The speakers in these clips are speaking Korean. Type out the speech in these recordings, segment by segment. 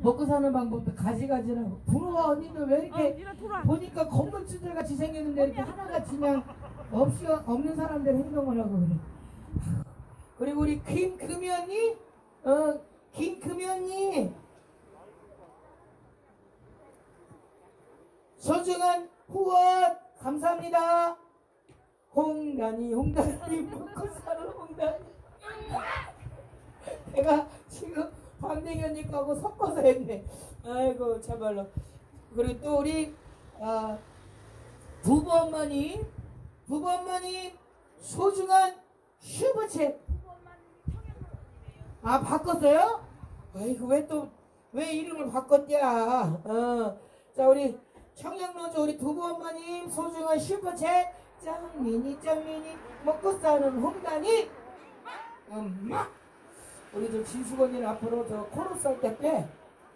먹고 사는 방법도 가지가지라고. 부러워. 언니들 왜 이렇게 보니까 건물주들 같이 생겼는데 이렇게 하나같이 그냥 없는 사람들 행동을 하고 그래. 그리고 우리 김금이 언니, 김금이 언니 소중한 후원 감사합니다. 홍단이 먹고 사는 홍단이. 내가 지금 광댕이 언니 거하고 섞어서 했네. 아이고 참말로. 그리고 또 우리 부부 엄마님 소중한 슈퍼챗. 아 바꿨어요? 아이고 왜 이름을 바꿨냐. 자 우리 청양로조 우리 두부 엄마님 소중한 슈퍼챗. 짱미니 먹고 사는 홍단이 엄마. 우리 저 진숙 언니는 앞으로 저 코러스 할 때 빼.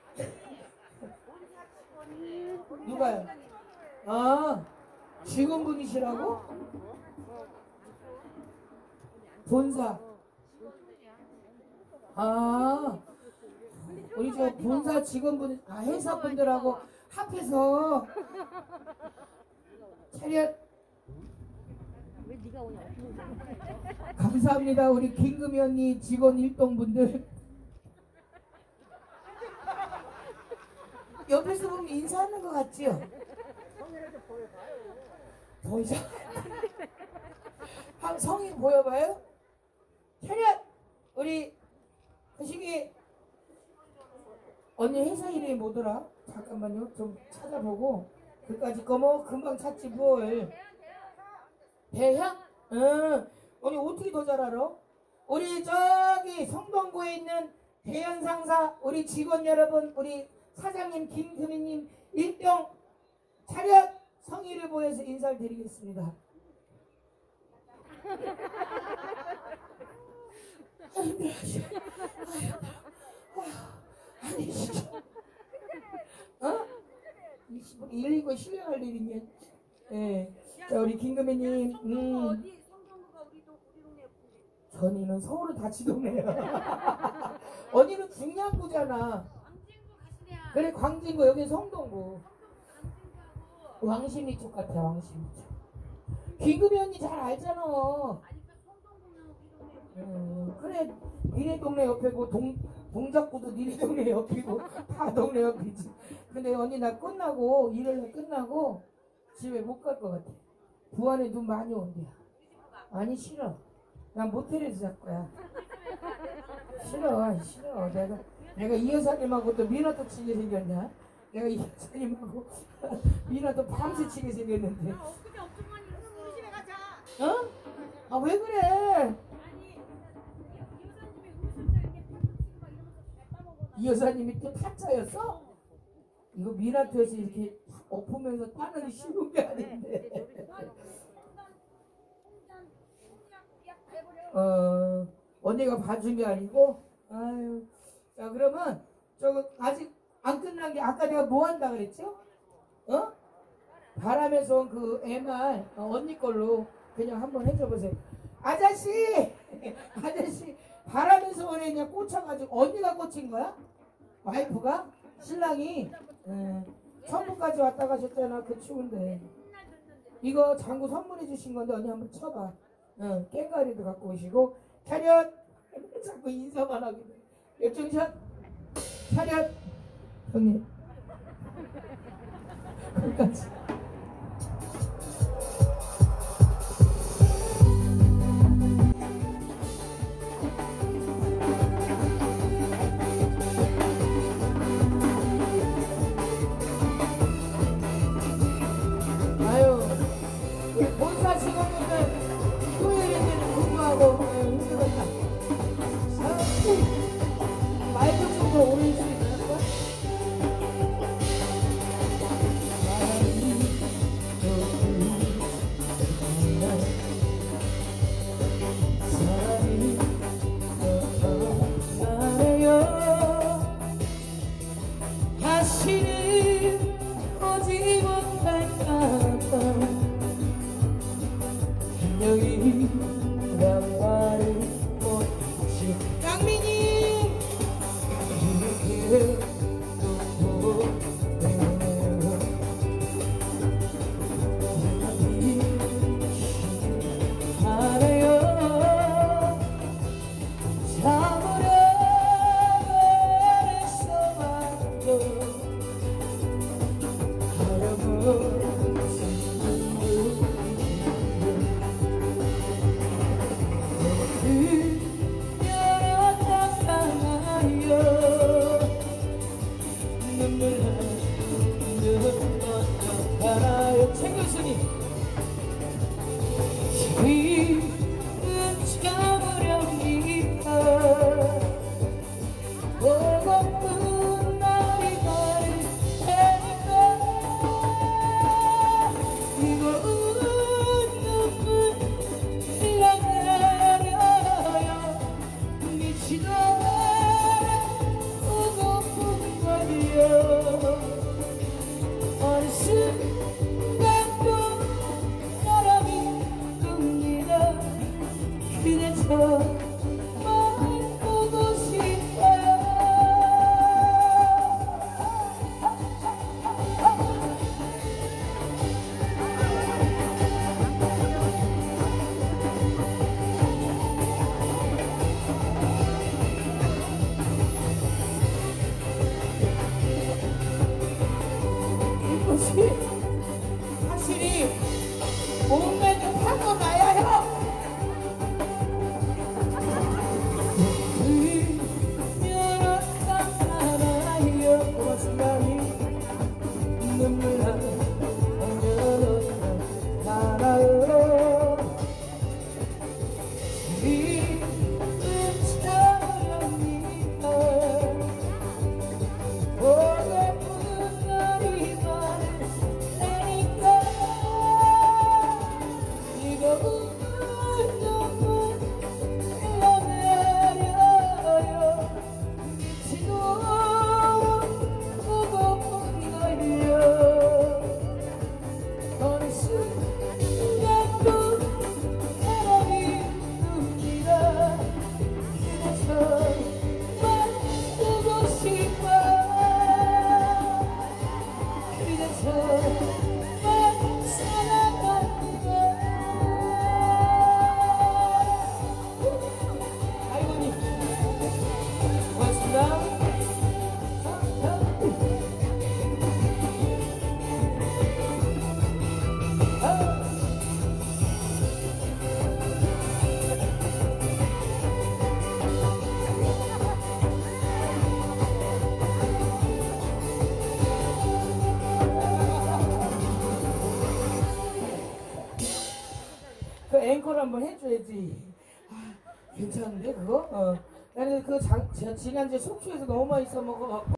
누가요? 아 직원분이시라고? 본사. 아 우리 저 본사 직원분 회사분들하고 합해서 차렷. 감사합니다. 우리 김금이 언니 직원 일동분들. 옆에서 보면 인사하는 것 같지요? 보이죠? 성이 보여봐요? 차렷! 우리 그 시기 언니 회사 이름이 뭐더라? 잠깐만요. 좀 찾아보고. 그까짓 거 뭐 금방 찾지 뭘. 배향? 언니 어떻게 더 잘 알아? 우리 저기 성동구에 있는 대현 상사 우리 직원 여러분 우리 사장님 김금희님 일병 차렷. 성의를 보여서 인사를 드리겠습니다. 아니 진짜 119 실행할 일이냐. 예. 자 우리 김금희님 어디 성동구가 우리 동네 옆인데. 전이는 서울은 다치 동네야. 언니는 중량구잖아. 광진구 가시냐. 그래 광진구 여기 성동구. 왕십리 쪽 같아. 왕십리 쪽. 김금희 언니 잘 알잖아. 아니까 성동구는 우리 동네 옆. 그래 니네 동네 옆이고 동작구도 니네 동네 옆이고 다 동네 옆이지. 근데 언니 나 끝나고 일을 끝나고 집에 못 갈 것 같아. 부안에 눈 많이 온대요. 아니 싫어. 난 모텔에서 잘 거야. 싫어. 내가 이 여사님하고 또 미너도 치게 생겼냐? 내가 이 여사님하고 미너도 밤새 치게 생겼는데. 엊그제 엄청 많이 울었어. 우리 집에 가자. 어? 아 왜 그래? 아니 여사님이 음식을 이렇게 팍팍 치고 막 이러면서 잘 따먹어. 이 여사님이 또 타짜였어? 이거 미나토에서 이렇게 엎으면서 따는 쉬운 게 아닌데. 언니가 봐준 게 아니고. 아유. 자 그러면 저거 아직 안 끝난 게 아까 내가 뭐 한다 그랬죠? 바람에서 온 그 MR 언니 걸로 그냥 한번 해줘 보세요. 아저씨 바람에서 온 애냐 꽂혀가지고 언니가 꽂힌 거야? 와이프가? 신랑이? 천국까지 왔다 가셨잖아. 그 추운데. 이거 장구 선물해 주신 건데 언니 한번 쳐봐. 깽가리도 갖고 오시고. 차렷. 자꾸 인사만 하게 돼. 역정샷. 차렷. 형님. 거기까지. 본사 직원분들 토요일에는 공부하고 힘들었다. 마이크 좀더 올릴 수 있을까? 사랑이 나래요. 다시는 오지 못할까봐 여기 남발을 못하시. 강민이 이렇게 그 앵콜 한번 해줘야지. 아, 괜찮은데 그거? 나는 지난주에 속초에서 너무 많이 써먹어갖고